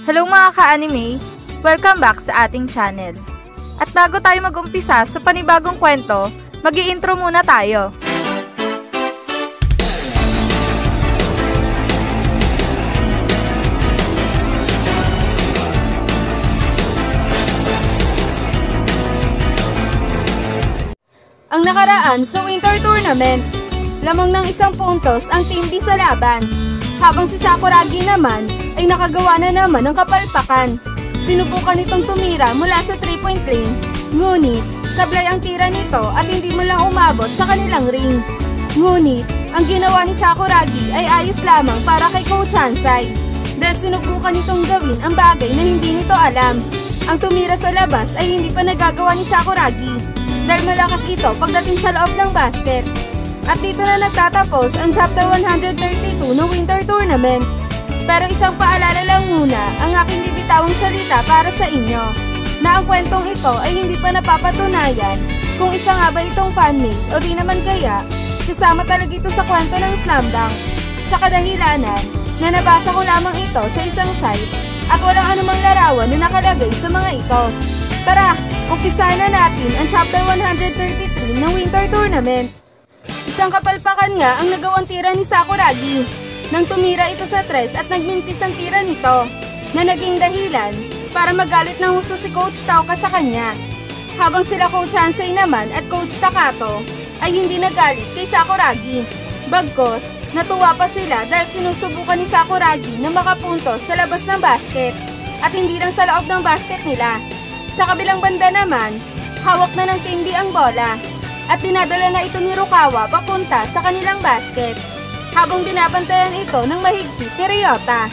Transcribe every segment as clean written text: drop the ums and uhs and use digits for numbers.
Hello mga ka-anime! Welcome back sa ating channel. At bago tayo mag-umpisa sa panibagong kwento, mag-i-intro muna tayo. Ang nakaraan sa Winter Tournament, lamang ng 1 puntos ang Team B sa laban, habang si Sakuragi naman ay nakagawa na naman ng kapalpakan. Sinubukan itong tumira mula sa 3-point lane, ngunit sablay ang tira nito at hindi mo lang umabot sa kanilang ring. Ngunit ang ginawa ni Sakuragi ay ayos lamang para kay Coach Hansai, dahil sinubukan nitong gawin ang bagay na hindi nito alam. Ang tumira sa labas ay hindi pa nagagawa ni Sakuragi, dahil malakas ito pagdating sa loob ng basket. At dito na nagtatapos ang Chapter 132 ng Winter Tournament. Pero isang paalala lang muna ang aking bibitawang salita para sa inyo, na ang kwentong ito ay hindi pa napapatunayan kung isa nga ba itong fanmade o di naman kaya kasama talaga ito sa kwento ng Slam Dunk, sa kadahilanan na nabasa ko lamang ito sa isang site at walang anumang larawan na nakalagay sa mga ito. Tara, umpisahan na natin ang Chapter 133 ng Winter Tournament. Isang kapalpakan nga ang nagawang tira ni Sakuragi nang tumira ito sa tres at nagmintis ang tira nito, na naging dahilan para magalit ng husto si Coach Tauka sa kanya. Habang sila Coach Hansai naman at Coach Takato ay hindi nagalit kay Sakuragi. Bagkos, natuwa pa sila dahil sinusubukan ni Sakuragi na makapuntos sa labas ng basket at hindi lang sa loob ng basket nila. Sa kabilang banda naman, hawak na ng Team B ang bola at dinadala na ito ni Rukawa papunta sa kanilang basket, habang binabantayan ito ng mahigpit ni Ryota.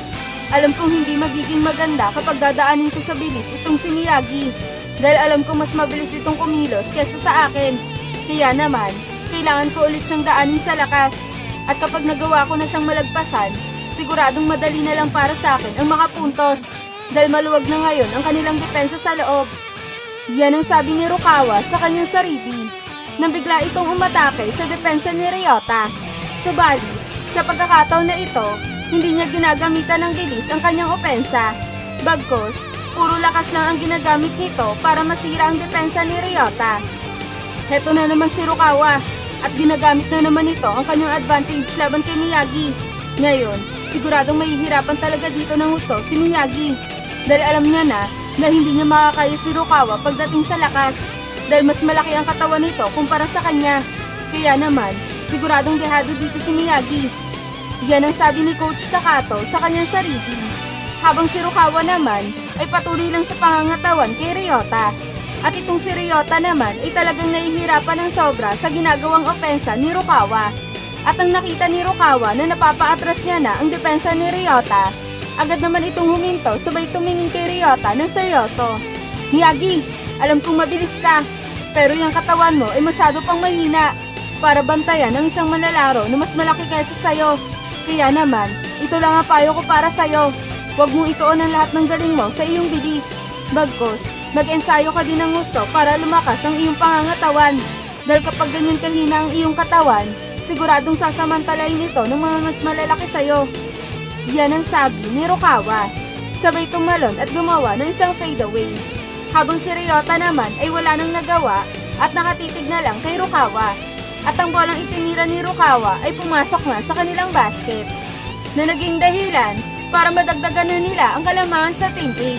Alam kong hindi magiging maganda kapag dadaanin ko sa bilis itong si Miyagi, dahil alam kong mas mabilis itong kumilos kesa sa akin. Kaya naman, kailangan ko ulit siyang daanin sa lakas. At kapag nagawa ko na siyang malagpasan, siguradong madali na lang para sa akin ang makapuntos, dahil maluwag na ngayon ang kanilang depensa sa loob. Yan ang sabi ni Rukawa sa kanyang sarili, nang bigla itong umatake sa depensa ni Ryota. Subalit, sa pagkakataon na ito, hindi niya ginagamitan ng bilis ang kanyang opensa. Bagkos, puro lakas lang ang ginagamit nito para masira ang depensa ni Ryota. Heto na naman si Rukawa at ginagamit na naman ito ang kanyang advantage laban kay Miyagi. Ngayon, siguradong mahihirapan talaga dito ng husto si Miyagi, dahil alam niya na hindi niya makakaya si Rukawa pagdating sa lakas, dahil mas malaki ang katawan nito kumpara sa kanya. Kaya naman, siguradong dehado dito si Miyagi. Yan ang sabi ni Coach Takato sa kanyang sarili, habang si Rukawa naman ay patuloy lang sa pangangatawan kay Ryota. At itong si Ryota naman ay talagang nahihirapan ng sobra sa ginagawang opensa ni Rukawa. At ang nakita ni Rukawa na napapaatras niya na ang depensa ni Ryota, agad naman itong huminto sabay tumingin kay Ryota ng seryoso. Miyagi, alam kong mabilis ka, pero yung katawan mo ay masyado pang mahina para bantayan ang isang manlalaro na mas malaki kaysa sayo. Kaya naman, ito lang ang payo ko para sayo. Huwag mong ituon ang lahat ng galing mo sa iyong bilis. Bagkos, mag-ensayo ka din ng gusto para lumakas ang iyong pangangatawan. Dahil kapag ganyan kahina ang iyong katawan, siguradong sasamantalain ito ng mga mas malalaki sayo. Yan ang sabi ni Rukawa. Sabay tumalon at gumawa ng isang fadeaway. Habang si Ryota naman ay wala nang nagawa at nakatitig na lang kay Rukawa. At ang bolang itinira ni Rukawa ay pumasok nga sa kanilang basket, na naging dahilan para madagdagan na nila ang kalamangan sa Team A.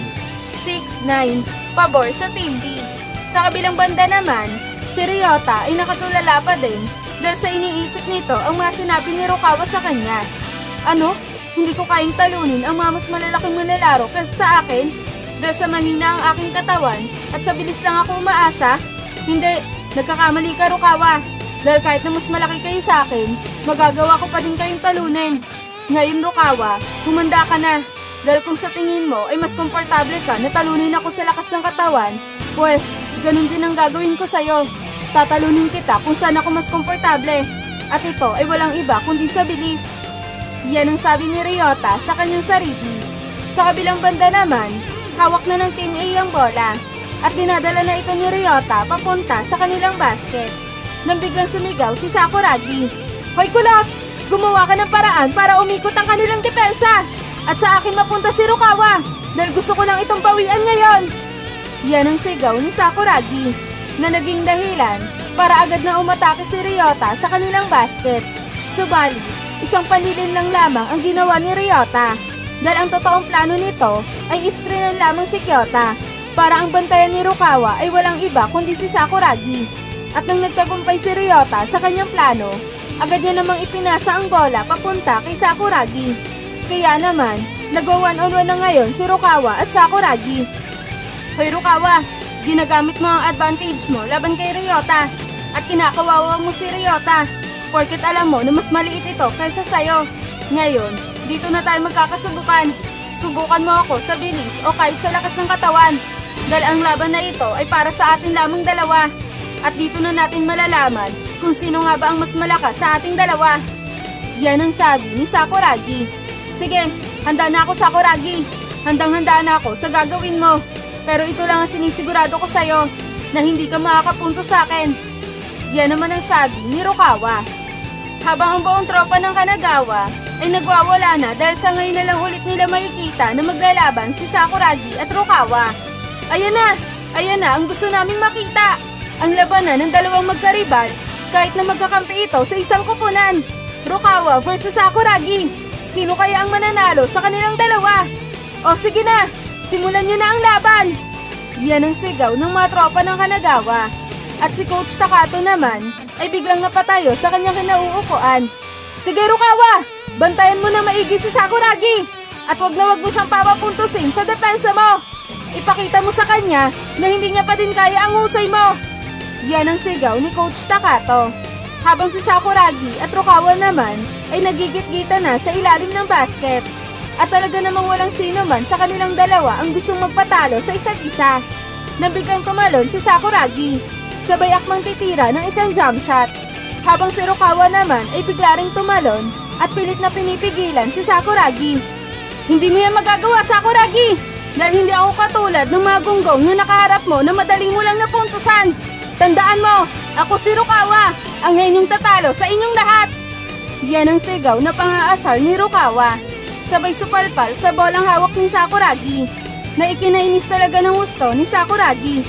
6-9, pabor sa Team B. Sa kabilang banda naman, si Ryota ay nakatulala pa din dahil sa iniisip nito ang mga sinabi ni Rukawa sa kanya. Ano? Hindi ko kayang talunin ang mga mas malalaking manlalaro kaysa sa akin dahil sa mahina ang aking katawan at sa bilis lang ako umaasa? Hindi, nagkakamali ka Rukawa. Dahil kahit na mas malaki kayo sa akin, magagawa ko pa din kayong talunin. Ngayon Rukawa, humanda ka na. Dahil kung sa tingin mo ay mas komportable ka na talunin ako sa lakas ng katawan, pues, ganun din ang gagawin ko sa'yo. Tatalunin kita kung saan ako mas komportable. At ito ay walang iba kundi sa bilis. Yan ang sabi ni Ryota sa kanyang sarili. Sa kabilang banda naman, hawak na ng Team A ang bola at dinadala na ito ni Ryota papunta sa kanilang basket. Nang biglang sumigaw si Sakuragi, "Hoy kulot! Gumawa ka ng paraan para umikot ang kanilang depensa! At sa akin mapunta si Rukawa dahil gusto ko lang itong bawian ngayon. Yan ang sigaw ni Sakuragi na naging dahilan para agad na umatake si Ryota sa kanilang basket. Subalit, isang panilin lang lamang ang ginawa ni Ryota dahil ang totoong plano nito ay iskrinan lamang si Kyota para ang bantayan ni Rukawa ay walang iba kundi si Sakuragi. At nang nagtagumpay si Ryota sa kanyang plano, agad niya namang ipinasa ang bola papunta kay Sakuragi. Kaya naman, nag-1-on-1 na ngayon si Rukawa at Sakuragi. Hoy Rukawa, ginagamit mo ang advantage mo laban kay Ryota at kinakawawa mo si Ryota porket alam mo na mas maliit ito kaysa sayo. Ngayon, dito na tayo magkakasubukan. Subukan mo ako sa bilis o kahit sa lakas ng katawan dahil ang laban na ito ay para sa atin lamang dalawa. At dito na natin malalaman kung sino nga ba ang mas malakas sa ating dalawa. Yan ang sabi ni Sakuragi. Sige, handa na ako Sakuragi. Handang-handa na ako sa gagawin mo. Pero ito lang ang sinisigurado ko sa'yo na hindi ka makakapunto sa akin. Yan naman ang sabi ni Rukawa. Habang ang buong tropa ng Kanagawa ay nagwawala na dahil sa ngayon na lang ulit nila makikita na maglalaban si Sakuragi at Rukawa. Ayan na ang gusto naming makita. Ang labanan ng dalawang magkaribal kahit na magkakampi ito sa isang kupunan. Rukawa versus Sakuragi. Sino kaya ang mananalo sa kanilang dalawa? O sige na, simulan nyo na ang laban. Yan ang sigaw ng mga tropa ng Kanagawa. At si Coach Takato naman ay biglang napatayo sa kanyang kinauupuan. Sige Rukawa, bantayan mo na maigi si Sakuragi. At wag na wag mo siyang papapuntusin sa depensa mo. Ipakita mo sa kanya na hindi niya pa din kaya ang husay mo. Yan ang sigaw ni Coach Takato. Habang si Sakuragi at Rukawa naman ay nagigit-gita na sa ilalim ng basket. At talaga namang walang sino man sa kanilang dalawa ang gustong magpatalo sa isa't isa. Nabiglang tumalon si Sakuragi. Sabay akmang titira ng isang jump shot. Habang si Rukawa naman ay bigla ring tumalon at pilit na pinipigilan si Sakuragi. Hindi mo yan magagawa Sakuragi! Dahil hindi ako katulad ng mga gunggong na nakaharap mo na madali mo lang napuntusan. Tandaan mo, ako si Rukawa, ang henyong tatalo sa inyong lahat. Yan ang sigaw na pang-aasar ni Rukawa. Sabay supalpal sa bolang hawak ni Sakuragi na ikinainis talaga ng gusto ni Sakuragi.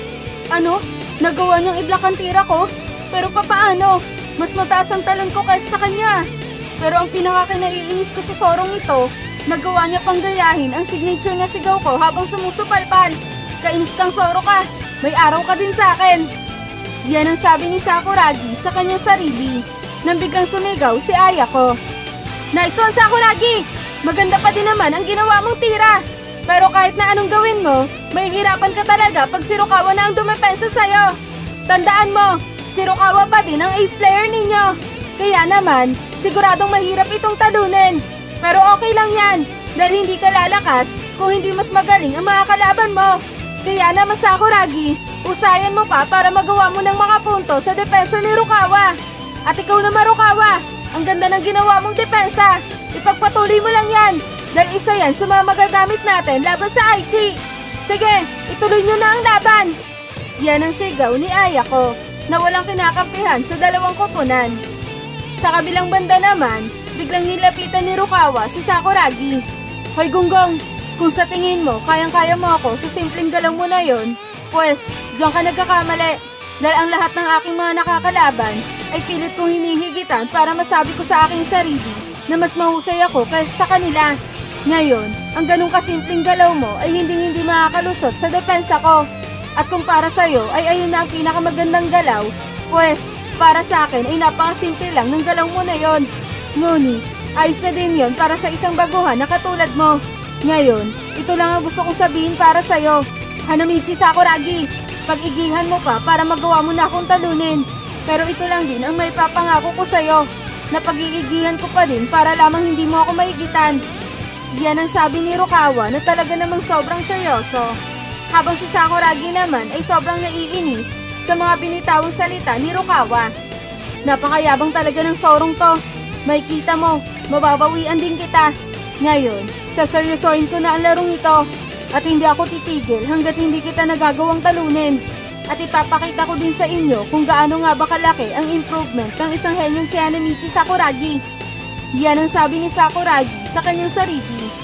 Ano? Nagawa niyang i-block ang tira ko? Pero papaano? Mas mataas ang talon ko kaysa sa kanya. Pero ang pinakakinaiinis ko sa sorong ito, nagawa niya pang gayahin ang signature na sigaw ko habang sumusupalpal. Kainis kang Soro ka, may araw ka din sa akin. Yan ang sabi ni Sakuragi sa kanyang sarili nang biglang sumigaw si Ayako. Nice one Sakuragi! Maganda pa din naman ang ginawa mong tira. Pero kahit na anong gawin mo, may hirapan ka talaga pag si Rukawa na ang dumepensa sa'yo. Tandaan mo, si Rukawa pa din ang ace player ninyo. Kaya naman, siguradong mahirap itong talunin. Pero okay lang yan, dahil hindi ka lalakas kung hindi mas magaling ang mga kalaban mo. Kaya naman Sakuragi, usayan mo pa para magawa mo ng makapunto sa depensa ni Rukawa. At ikaw naman Rukawa, ang ganda ng ginawa mong depensa. Ipagpatuloy mo lang yan, dahil isa yan sa mga magagamit natin laban sa Aichi. Sige, ituloy nyo na ang laban. Yan ang sigaw ni Ayako na walang kinakampihan sa dalawang koponan. Sa kabilang banda naman, biglang nilapitan ni Rukawa si Sakuragi. Hoy Gunggong, kung sa tingin mo kayang-kaya mo ako sa simpleng galaw mo na yon, pues diyan ka nagkakamali. Dahil ang lahat ng aking mga nakakalaban ay pilit kong hinihigitan para masabi ko sa aking sarili na mas mahusay ako kaysa sa kanila. Ngayon, ang ganong kasimpleng galaw mo ay hindi makakalusot sa depensa ko. At kung para sa'yo ay ayun na ang pinakamagandang galaw, pues para sa akin ay napakasimple lang ng galaw mo na yon. Ngunit, ayos na din yon para sa isang baguhan na katulad mo. Ngayon, ito lang ang gusto kong sabihin para sa'yo. Hanamichi Sakuragi, pag-igihan mo pa para magawa mo na akong talunin. Pero ito lang din ang may papangako ko sa'yo, na pag-iigihan ko pa din para lamang hindi mo ako maigitan. Yan ang sabi ni Rukawa na talaga namang sobrang seryoso. Habang si Sakuragi naman ay sobrang naiinis sa mga binitawang salita ni Rukawa. Napakayabang talaga ng sorong to. May kita mo, mababawian din kita. Ngayon, saseryosohin ko na ang larong ito. At hindi ako titigil hanggat hindi kita nagagawang talunin. At ipapakita ko din sa inyo kung gaano nga ba kalaki ang improvement ng isang henyong si Hanamichi Sakuragi. Yan ang sabi ni Sakuragi sa kanyang sarili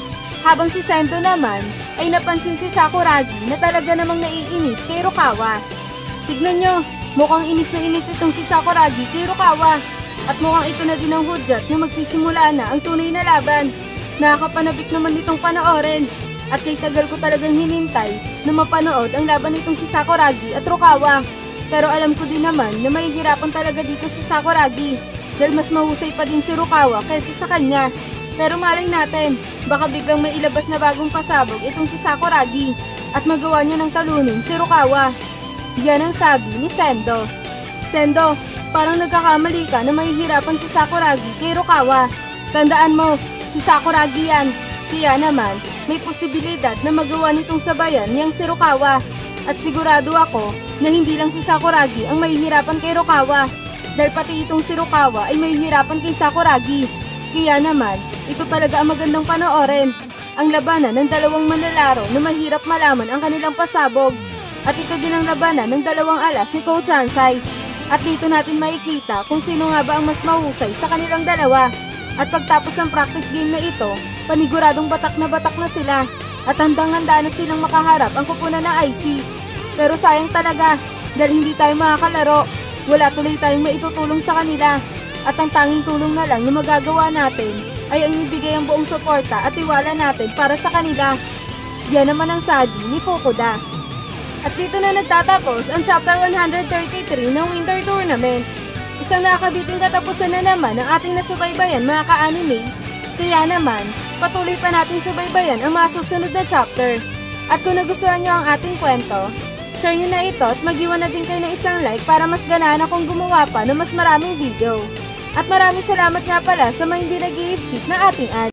Habang si Sendo naman ay napansin si Sakuragi na talaga namang naiinis kay Rukawa. Tignan nyo, mukhang inis na inis itong si Sakuragi kay Rukawa. At mukhang ito na din ang hudyat na magsisimula na ang tunay na laban. Nakakapanabik naman itong panoorin. At kay tagal ko talagang hinintay na mapanood ang laban nitong si Sakuragi at Rukawa. Pero alam ko din naman na mahihirapan talaga dito si Sakuragi dahil mas mahusay pa din si Rukawa kaysa sa kanya. Pero malay natin, baka biglang may ilabas na bagong pasabog itong si Sakuragi at magawa niya ng talunin si Rukawa. Yan ang sabi ni Sendo. Sendo, parang nagkakamali ka na mahihirapan si Sakuragi kay Rukawa. Tandaan mo, si Sakuragi yan. Kaya naman, may posibilidad na magawa nitong sabayan niyang si Rukawa. At sigurado ako na hindi lang si Sakuragi ang mahihirapan kay Rukawa. Dahil pati itong si Rukawa ay mahihirapan kay Sakuragi. Kaya naman, ito talaga ang magandang panoorin. Ang labanan ng dalawang manlalaro na mahirap malaman ang kanilang pasabog. At ito din ang labanan ng dalawang alas ni Coach Ansai. At dito natin makikita kung sino nga ba ang mas mahusay sa kanilang dalawa. At pagtapos ng practice game na ito, paniguradong batak na sila. At handang-handa na silang makaharap ang kupunan ng Aichi. Pero sayang talaga, dahil hindi tayo makakalaro. Wala tuloy tayong maitutulong sa kanila. At ang tanging tulong na lang na magagawa natin ay ang ibigay ang buong suporta at tiwala natin para sa kanila. Yan naman ang sabi ni Fukuda. At dito na nagtatapos ang Chapter 133 ng Winter Tournament. Isang nakabiting katapusan na naman ang ating nasubaybayan mga ka-anime. Kaya naman, patuloy pa nating subaybayan ang mga susunod na chapter. At kung nagustuhan nyo ang ating kwento, share nyo na ito at mag-iwan na din kayo ng isang like para mas ganahan akong gumawa pa ng mas maraming video. At maraming salamat nga pala sa mga hindi nag-i-skip na ating ad.